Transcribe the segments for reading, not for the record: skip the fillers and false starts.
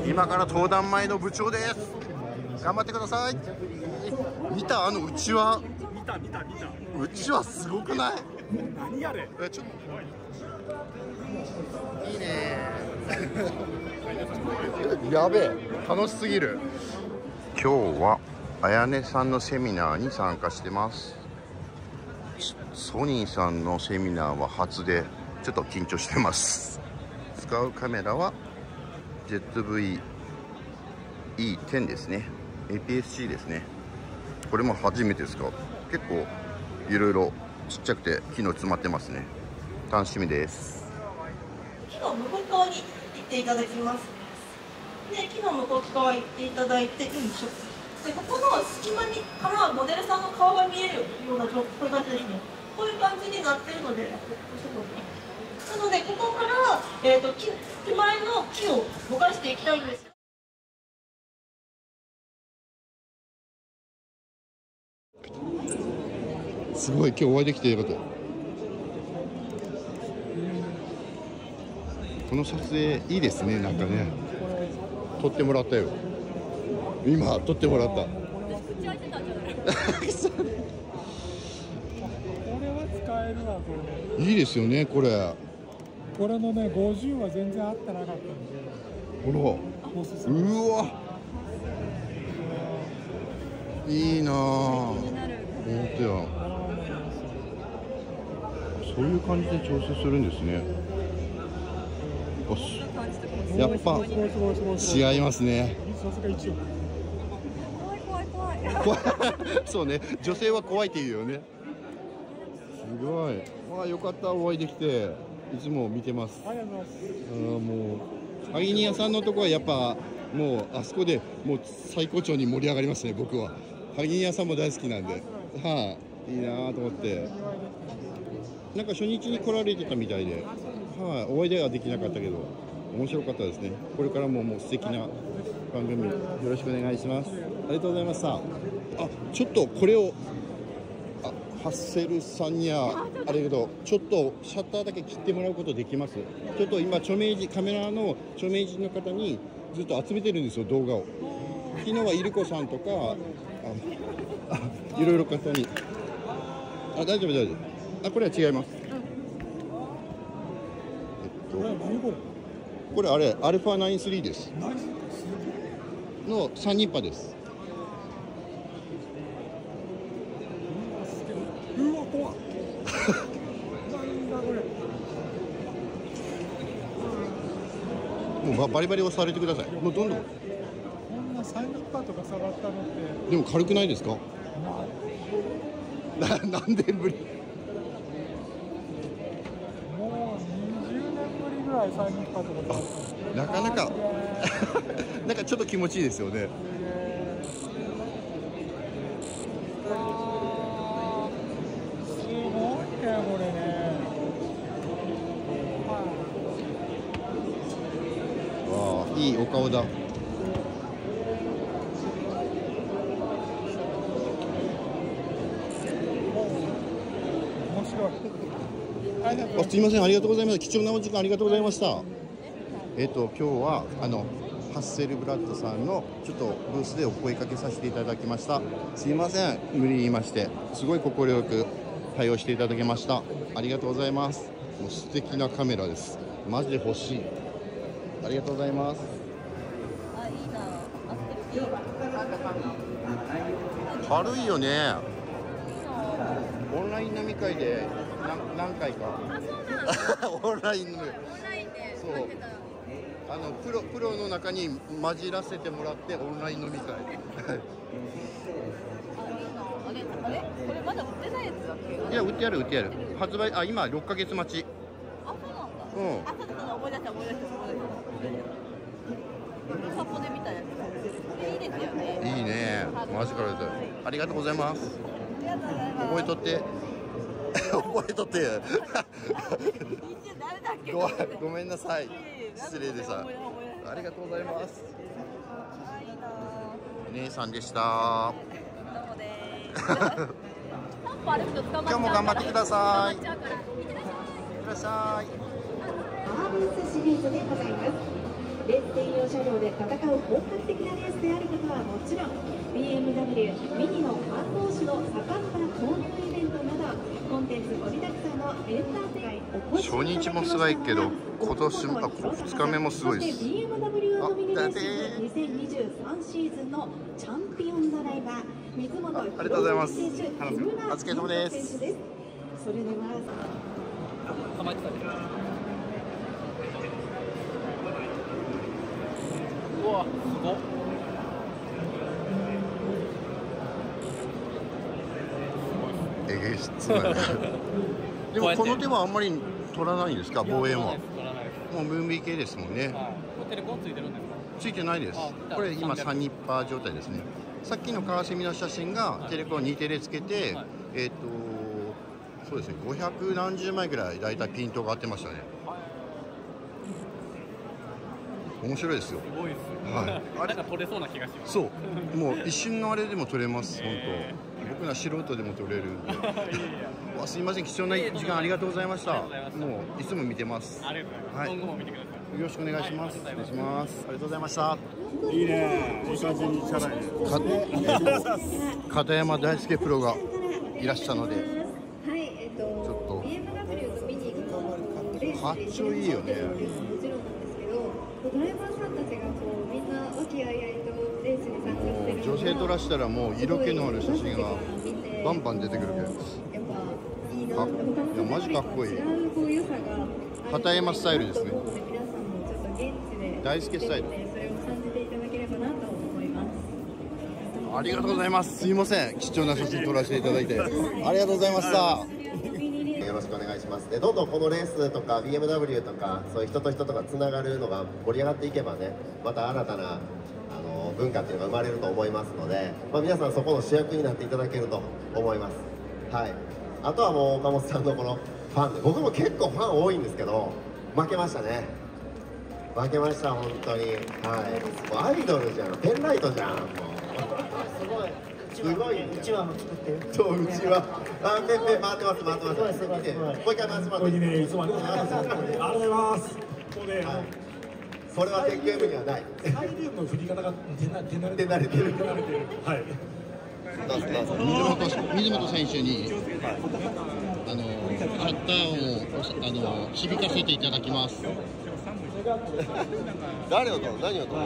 今から登壇前の部長です。頑張ってください。見たあのうちわ。 見た。 うちわすごくない？ 何あれ？ ちょっといいね。やべえ、楽しすぎる。今日はあやねさんのセミナーに参加してます。ソニーさんのセミナーは初でちょっと緊張してます。使うカメラは ZV-E10 ですね。 APS-C ですね。これも初めてですか？結構いろいろちっちゃくて機能詰まってますね。楽しみです。 木の向こう側に行っていただきます。で、木の向こう側に行っていただいて、で、ここの隙間にからモデルさんの顔が見えるような状況、こういう感じですね。こういう感じになってるので、なのでここから、手前の木を動かしていきたいんです。 すごい、今日お会いできてよかった。この撮影いいですね。なんかね、撮ってもらったよ。今撮ってもらった。 これは使えるわ。これいいですよね。これのね50は全然合ってなかったんで、 ほら、 おすすめ。 うわ、いいなあ。本当や。そういう感じで調整するんですね。やっぱ違いますね。 さすが一応。 怖いそうね、女性は怖いって言うよね。すごい。まあよかった、お会いできて。いつも見てます。 ありがとうございます。 もうハギニアさんのところはやっぱもうあそこでもう最高潮に盛り上がりますね。僕はハギニアさんも大好きなんで、はい、いいなと思って。なんか初日に来られてたみたいで、はい、お会いではできなかったけど面白かったですね。これからももう素敵な番組よろしくお願いします。ありがとうございました。あ、ちょっとこれをハッセルさんにはあれけど、ちょっとシャッターだけ切ってもらうことできます？ちょっと今著名人、カメラの著名人の方にずっと集めてるんですよ、動画を。昨日はイルコさんとかいろいろ方に。大丈夫。これは違います。これあれアルファ93ですの3人波です。 うわ、怖っ。なんだこれ。 もうバリバリ押されてください。もうどんどん。 こんな3リッパーとか下がったのって。 でも軽くないですか？なんで無理？ もう20年ぶりぐらい3リッパーとか下がった。 なかなかなんかちょっと気持ちいいですよね。 これね。 わあ、いいお顔だ。 面白い。 すいません、ありがとうございます。貴重なお時間ありがとうございました。今日はハッセルブラッドさんのちょっとブースでお声かけさせていただきました。すいません、無理言いまして。すごい快く対応していただきました。ありがとうございます。もう素敵なカメラです。マジで欲しい。ありがとうございます。 あ、いいな。 軽いよね。オンライン飲み会で何回か。オンラインで。そう。プロの中に混じらせてもらってオンライン飲み会。 あれこれまだ売ってないやつだっけ？ いや、売ってやる。発売、今6ヶ月待ち。 あ、そうなんだ。 うん。 あ、そう思い出した。散歩で見たやつ。いいですよね。 いいね。マジからです。ありがとうございます。 ありがとうございます。 覚えとって。覚えとって。 誰だっけ？ ごめんなさい。失礼でさ。ありがとうございます。お姉さんでした。今日も頑張ってください。いってらっしゃい。 パワーブースシリーズでございます。 レース専用車両で戦う本格的なレースであることはもちろん BMW ミニのファン同士の盛んな交流イベントなどコンテンツ盛りだくさんのエンターテイン初日もすごいけど今年も2日目もすごいです。 そして BMW ドミニレーシング2023シーズンのチャンピオンドライバー水本ありがとうございます。 選手、木村お疲れ様です。 選手です。それでは構えてたね。うわ、すごっ。 えげつないでもこの手はあんまり取らないんですか、望遠は。もうムーンビー系ですもんね。 テレコンついてるんですか？ ついてないです。これ今3ニッパー状態ですね。さっきのカワセミの写真がテレコン2テレつけて、そうですね、500何十枚ぐらいだいたいピントが合ってましたね。面白いですよ。 すごいです。 はい。 なんか取れそうな気がします。 そう、もう一瞬のあれでも撮れます、本当。僕ら素人でも撮れるんで。わ、すいません、貴重な時間ありがとうございました。もういつも見てます。 ありがとうございます。今後も見てください。 よろしくお願いします。お願いします。ありがとうございました。 いいね、いい感じに車内で。 片山大輔プロがいらっしゃるので、 はい、 ちょっと BMW のミニのレースかっちょいいよね。 もちろんなんですけど、ドライバーさんたちがこうみんな和気あいあいとレースに参加してるのが女性撮らしたらもう色気のある写真がバンバン出てくるけど、 やっぱいいなかっいやマジかっこいい。 違うこう良さが片山スタイルですね。 皆さんもちょっと現地で大輔スタイル。 それを感じていただければなと思います。 ありがとうございます。すいません、貴重な写真撮らせていただいてありがとうございました。 よろしくお願いします。で、どんどんこのレースとか BMW とかそういう人と人とかつながるのが盛り上がっていけばね、また新たな文化っていうのが生まれると思いますので、皆さんそこの主役になっていただけると思います。はい。あとはもう岡本さんのこのファンで、僕も結構ファン多いんですけど負けましたね。負けました本当に。はい。もうアイドルじゃん、ペンライトじゃん。もうすごい。すごい。うちわも作ってる。そう、うちわ。あ、ペンペン回ってます回ってます。見て。もう一回回してます。 これにね、いつもありがとうございます。もうね、 それはテック M にはない。 サイレンの振り方が手慣れてる。はい。 水本選手にシャッターを響かせていただきます。 誰を撮る？何を撮る？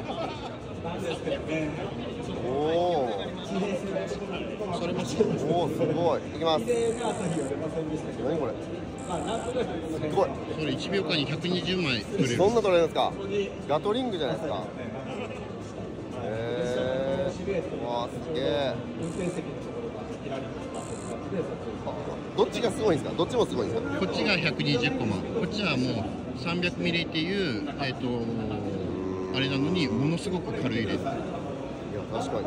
おお。 それもすおお、すごい。いきます。何これ？すごい。 それ1秒間に120枚撮れる。 そんな撮れるんですか？ガトリングじゃないですか。わあ、すげえ。どっちがすごいんですか？どっちもすごいんですか？ こっちが120コマ、こっちはもう300ミリっていうあれなのにものすごく軽いレンズ。いや、 確かに。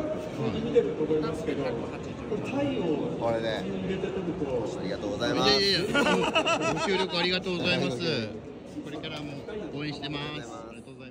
これで。ありがとうございます。 いやご協力ありがとうございます。これからも応援してます。ありがとうございます。